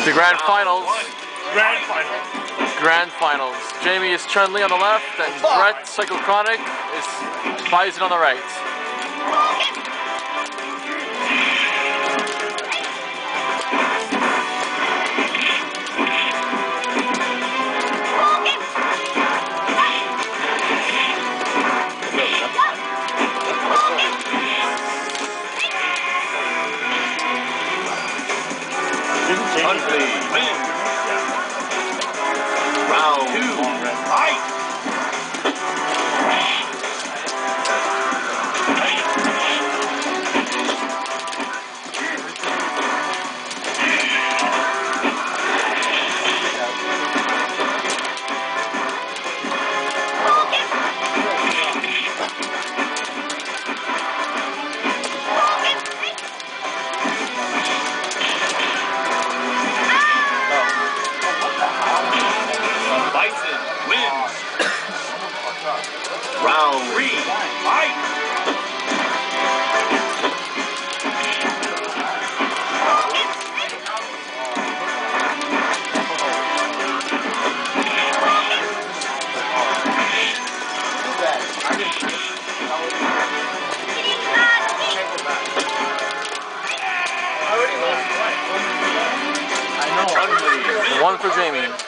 The grand finals. Grand final. Grand finals. Jamie is Chun-Li on the left, and Brett, Psychochronic, is Bison on the right. Chun-Li wins. Round 2, fight! Round 3, fight! One for Jamie.